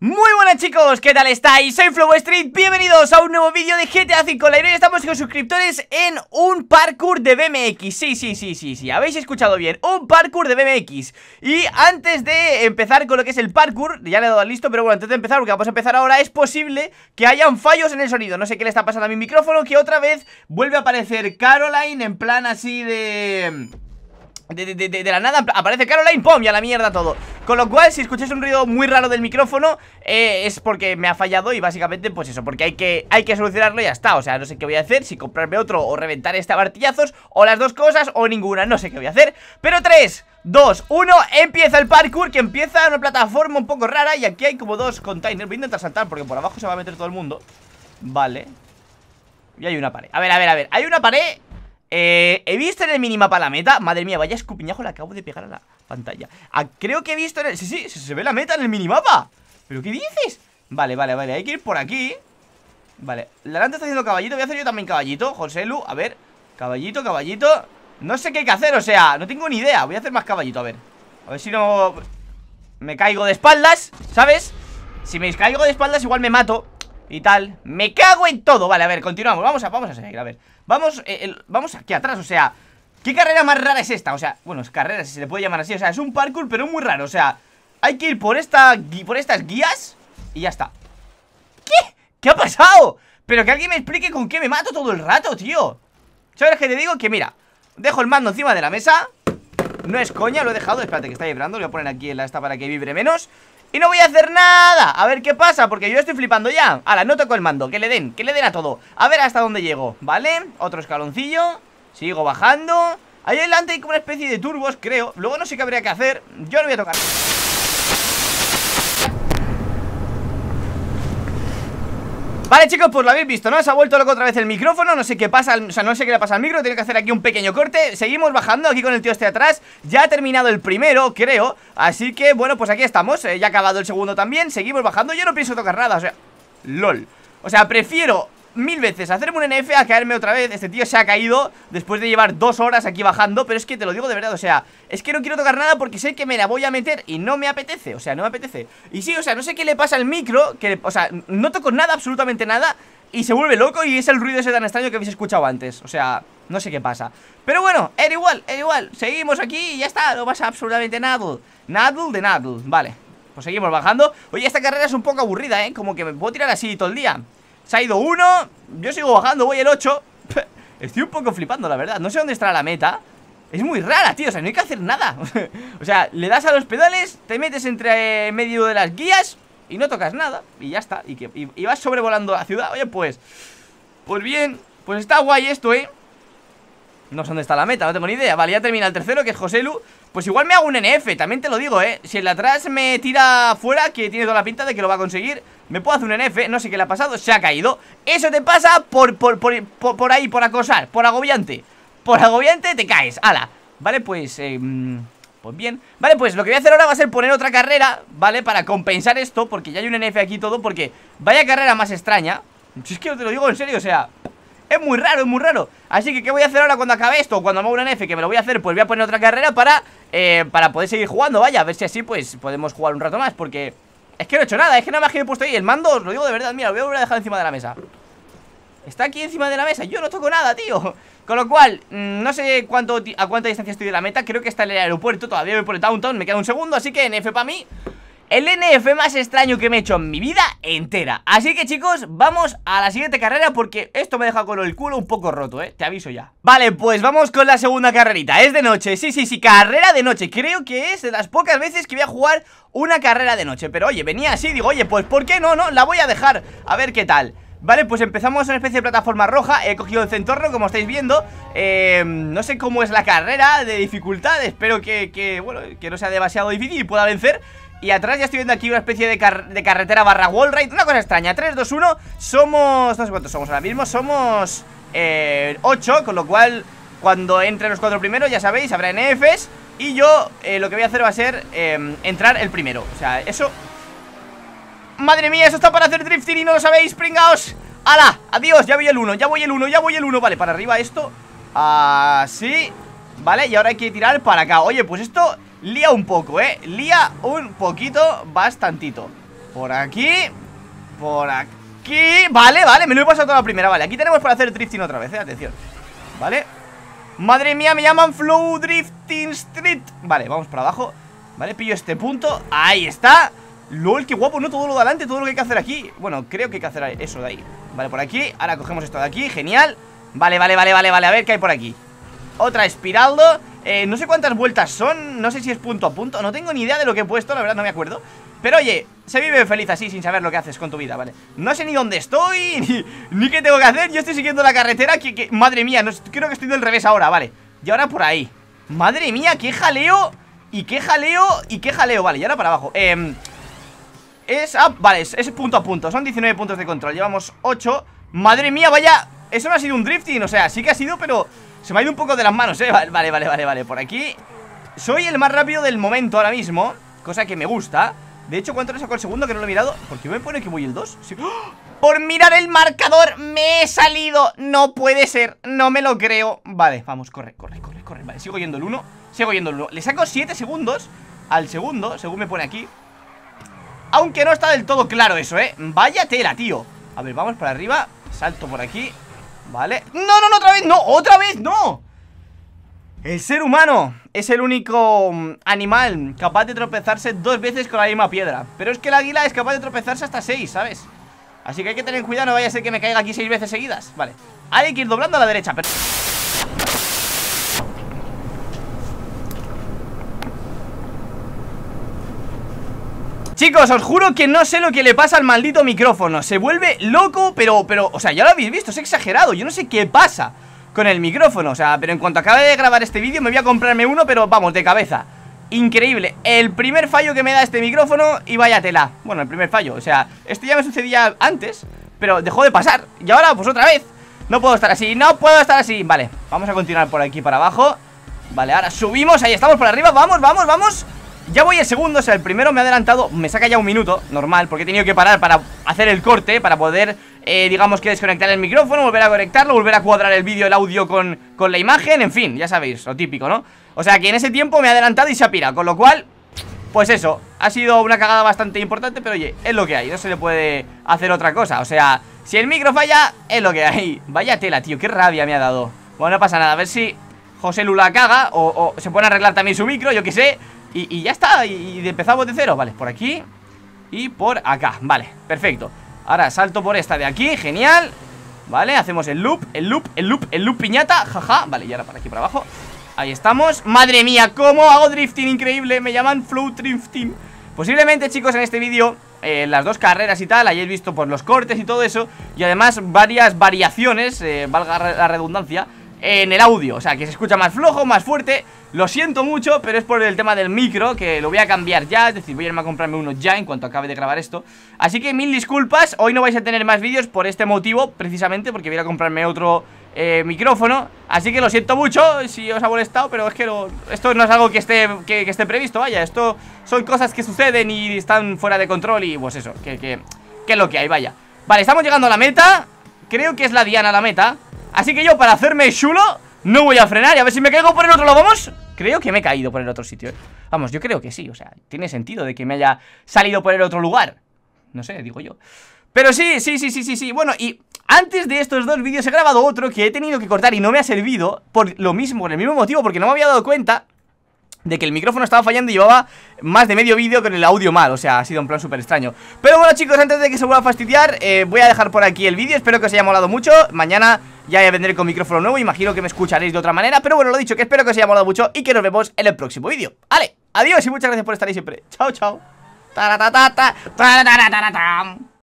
Muy buenas chicos, ¿qué tal estáis? Soy Flow Street, bienvenidos a un nuevo vídeo de GTA V Online. Hoy estamos con suscriptores en un parkour de BMX. Sí, habéis escuchado bien, un parkour de BMX. Y antes de empezar con lo que es el parkour, ya le he dado al listo, pero bueno, antes de empezar, porque vamos a empezar ahora, es posible que hayan fallos en el sonido. No sé qué le está pasando a mi micrófono, que otra vez vuelve a aparecer Caroline en plan así de la nada, aparece Caroline, ¡pum! Y a la mierda todo. Con lo cual, si escucháis un ruido muy raro del micrófono, es porque me ha fallado y básicamente, pues eso, porque hay que solucionarlo y ya está. O sea, no sé qué voy a hacer, si comprarme otro o reventar este a martillazos, o las dos cosas, o ninguna, no sé qué voy a hacer. Pero 3, 2, 1, empieza el parkour, que empieza en una plataforma un poco rara. Y aquí hay como dos containers, voy a intentar saltar porque por abajo se va a meter todo el mundo. Vale. Y hay una pared, a ver, hay una pared. He visto en el minimapa la meta. Madre mía, vaya escupiñajo le acabo de pegar a la pantalla. Creo que he visto en el... Sí, se ve la meta en el minimapa. ¿Pero qué dices? Vale, hay que ir por aquí. Vale, la Lante está haciendo caballito. Voy a hacer yo también caballito, Joselu, a ver. Caballito no sé qué hay que hacer, o sea, no tengo ni idea. Voy a hacer más caballito, a ver si no me caigo de espaldas, ¿sabes? Si me caigo de espaldas igual me mato y tal, me cago en todo. Vale, a ver, continuamos, vamos a seguir, a ver. Vamos aquí atrás, o sea, ¿qué carrera más rara es esta? O sea, bueno, es carrera, si se le puede llamar así. O sea, es un parkour, pero muy raro, o sea, hay que ir por estas guías y ya está. ¿Qué? ¿Qué ha pasado? Pero que alguien me explique con qué me mato todo el rato, tío. ¿Sabes qué te digo? Que mira, dejo el mando encima de la mesa. No es coña, lo he dejado, espérate que está vibrando. Lo voy a poner aquí en esta para que vibre menos. Y no voy a hacer nada, a ver qué pasa, porque yo estoy flipando ya. Hala, no toco el mando, que le den a todo. A ver hasta dónde llego, ¿vale? Otro escaloncillo, sigo bajando. Ahí adelante hay como una especie de turbos, creo. Luego no sé qué habría que hacer, yo no voy a tocar. Vale chicos, pues lo habéis visto, ¿no? Se ha vuelto loco otra vez el micrófono, no sé qué pasa, o sea, no sé qué le pasa al micro, tengo que hacer aquí un pequeño corte. Seguimos bajando aquí con el tío este atrás. Ya ha terminado el primero, creo. Así que, bueno, pues aquí estamos, ya ha acabado el segundo también, seguimos bajando. Yo no pienso tocar nada, o sea, LOL. O sea, prefiero mil veces hacerme un NF a caerme otra vez. Este tío se ha caído después de llevar 2 horas aquí bajando. Pero es que te lo digo de verdad, o sea, es que no quiero tocar nada porque sé que me la voy a meter y no me apetece, o sea, no me apetece. Y sí, o sea, no sé qué le pasa al micro, que, o sea, no toco nada, absolutamente nada, y se vuelve loco y es el ruido ese tan extraño que habéis escuchado antes. O sea, no sé qué pasa. Pero bueno, era igual, seguimos aquí y ya está, no pasa absolutamente nada. Nada de nada, vale. Pues seguimos bajando. Oye, esta carrera es un poco aburrida, como que me puedo tirar así todo el día. Se ha ido uno, yo sigo bajando, voy el 8. Estoy un poco flipando, la verdad. No sé dónde estará la meta. Es muy rara, tío, o sea, no hay que hacer nada. O sea, le das a los pedales, te metes entre medio de las guías y no tocas nada, y ya está. Y vas sobrevolando la ciudad. Oye, pues bien, pues está guay esto, No sé dónde está la meta, no tengo ni idea. Vale, ya termina el tercero, que es Joselu. Pues igual me hago un NF, también te lo digo, si el de atrás me tira fuera, que tiene toda la pinta de que lo va a conseguir, me puedo hacer un NF, no sé qué le ha pasado, se ha caído. Eso te pasa por ahí, por acosar, por agobiante. Por agobiante te caes, ala. Vale, pues, pues bien. Vale, pues lo que voy a hacer ahora va a ser poner otra carrera, ¿vale? Para compensar esto, porque ya hay un NF aquí y todo, porque vaya carrera más extraña. Si es que te lo digo en serio, o sea, es muy raro. Así que, ¿qué voy a hacer ahora cuando acabe esto? Cuando me haga un NF, que me lo voy a hacer, pues voy a poner otra carrera para poder seguir jugando, vaya. A ver si así, pues, podemos jugar un rato más. Porque es que no he hecho nada, es que nada más que he puesto ahí el mando. Os lo digo de verdad, mira, lo voy a volver a dejar encima de la mesa. Está aquí encima de la mesa, yo no toco nada, tío. Con lo cual, no sé a cuánta distancia estoy de la meta. Creo que está en el aeropuerto, todavía voy por el downtown. Me queda un segundo, así que NF para mí. El NF más extraño que me he hecho en mi vida entera. Así que chicos, vamos a la siguiente carrera, porque esto me deja con el culo un poco roto, te aviso ya. Vale, pues vamos con la segunda carrerita. Es de noche, sí, carrera de noche. Creo que es de las pocas veces que voy a jugar una carrera de noche. Pero oye, venía así, digo, oye, pues ¿por qué no? La voy a dejar, a ver qué tal. Vale, pues empezamos en una especie de plataforma roja. He cogido el centorno, como estáis viendo. No sé cómo es la carrera de dificultad. Espero bueno, que no sea demasiado difícil y pueda vencer. Y atrás ya estoy viendo aquí una especie de carretera barra wallride. Una cosa extraña, 3, 2, 1. Somos, no sé cuántos somos ahora mismo. Somos 8, con lo cual cuando entre los 4 primeros, ya sabéis, habrá NFs. Y yo lo que voy a hacer va a ser entrar el primero. O sea, eso... Madre mía, eso está para hacer drifting y no lo sabéis, pringaos. ¡Hala! Adiós, ya voy el 1, Vale, para arriba esto. Así. Vale, y ahora hay que tirar para acá. Oye, pues esto lía un poco, lía un poquito, bastantito. Por aquí. Por aquí. Vale, vale, me lo he pasado toda la primera. Vale, aquí tenemos para hacer drifting otra vez, atención. Vale. Madre mía, me llaman Flow Drifting Street. Vale, vamos para abajo. Vale, pillo este punto. Ahí está. LOL, qué guapo, ¿no? Todo lo de adelante, todo lo que hay que hacer aquí. Bueno, creo que hay que hacer eso de ahí. Vale, por aquí. Ahora cogemos esto de aquí, genial. Vale, vale, vale, vale, vale. A ver qué hay por aquí. Otra espiraldo. No sé cuántas vueltas son. No sé si es punto a punto. No tengo ni idea de lo que he puesto, la verdad, no me acuerdo. Pero oye, se vive feliz así, sin saber lo que haces con tu vida, ¿vale? No sé ni dónde estoy, ni qué tengo que hacer. Yo estoy siguiendo la carretera madre mía, no, creo que estoy del revés ahora, vale. Y ahora por ahí. Madre mía, qué jaleo. Y qué jaleo, y qué jaleo. Vale, y ahora para abajo. Vale, es punto a punto. Son 19 puntos de control, llevamos 8. Madre mía, vaya. Eso no ha sido un drifting, o sea, sí que ha sido, pero se me ha ido un poco de las manos, vale, por aquí. Soy el más rápido del momento ahora mismo, cosa que me gusta. De hecho, ¿cuánto le saco el segundo? Que no lo he mirado. ¿Por qué me pone que voy el 2? Sí. ¡Oh! Por mirar el marcador me he salido. No puede ser, no me lo creo. Vale, vamos, corre. Vale, sigo yendo el 1. Le saco 7 segundos al segundo, según me pone aquí. Aunque no está del todo claro eso, vaya tela, tío. A ver, vamos para arriba. Salto por aquí. Vale. No, otra vez no. El ser humano es el único animal capaz de tropezarse 2 veces con la misma piedra. Pero es que el águila es capaz de tropezarse hasta 6, ¿sabes? Así que hay que tener cuidado, no vaya a ser que me caiga aquí 6 veces seguidas. Vale, hay que ir doblando a la derecha. Chicos, os juro que no sé lo que le pasa al maldito micrófono. Se vuelve loco, pero, o sea, ya lo habéis visto, es exagerado. Yo no sé qué pasa con el micrófono, o sea, pero en cuanto acabe de grabar este vídeo me voy a comprarme uno, pero vamos, de cabeza. Increíble, el primer fallo que me da este micrófono y vaya tela. Bueno, el primer fallo, o sea, esto ya me sucedía antes, pero dejó de pasar. Y ahora, pues otra vez, no puedo estar así, Vale, vamos a continuar por aquí para abajo. Vale, ahora subimos, ahí estamos por arriba, vamos. Ya voy el segundo, o sea, el primero me ha adelantado. Me saca ya un minuto, normal, porque he tenido que parar para hacer el corte, para poder, digamos que desconectar el micrófono, volver a conectarlo, volver a cuadrar el vídeo, el audio con la imagen, en fin, ya sabéis, lo típico, ¿no? O sea, que en ese tiempo me ha adelantado y se ha pirado, con lo cual, pues eso, ha sido una cagada bastante importante, pero oye, es lo que hay, no se le puede hacer otra cosa. O sea, si el micro falla, es lo que hay. Vaya tela, tío, qué rabia me ha dado. Bueno, no pasa nada, a ver si José Lula caga o se pone a arreglar también su micro, yo qué sé. Y ya está, y empezamos de cero. Vale, por aquí y por acá, vale, perfecto. Ahora salto por esta de aquí, genial. Vale, hacemos el loop piñata, jaja, vale, y ahora para aquí para abajo. Ahí estamos, madre mía, cómo hago drifting, increíble, me llaman Flow Drifting. Posiblemente, chicos, en este vídeo las 2 carreras y tal hayáis visto por los cortes y todo eso. Y además varias variaciones, valga la redundancia, en el audio, o sea, que se escucha más flojo, más fuerte. Lo siento mucho, pero es por el tema del micro, que lo voy a cambiar ya. Es decir, voy a irme a comprarme uno ya en cuanto acabe de grabar esto. Así que mil disculpas, hoy no vais a tener más vídeos por este motivo, precisamente porque voy a comprarme otro micrófono. Así que lo siento mucho si os ha molestado, pero es que esto no es algo que esté previsto, vaya. Esto son cosas que suceden y están fuera de control y pues eso, que es lo que hay, vaya. Vale, estamos llegando a la meta. Creo que es la Diana la meta. Así que yo, para hacerme chulo, no voy a frenar y a ver si me caigo por el otro lado, ¿vamos? Creo que me he caído por el otro sitio, Vamos, yo creo que sí, o sea, tiene sentido de que me haya salido por el otro lugar. No sé, digo yo. Pero sí. Bueno, y antes de estos 2 vídeos he grabado otro que he tenido que cortar y no me ha servido por lo mismo, por el mismo motivo, porque no me había dado cuenta de que el micrófono estaba fallando y llevaba más de medio vídeo con el audio mal. O sea, ha sido un plan súper extraño. Pero bueno, chicos, antes de que se vuelva a fastidiar, voy a dejar por aquí el vídeo. Espero que os haya molado mucho. Mañana ya vendré con micrófono nuevo. Imagino que me escucharéis de otra manera. Pero bueno, lo dicho, que espero que os haya molado mucho y que nos vemos en el próximo vídeo. Vale, adiós y muchas gracias por estar ahí siempre. Chao, chao.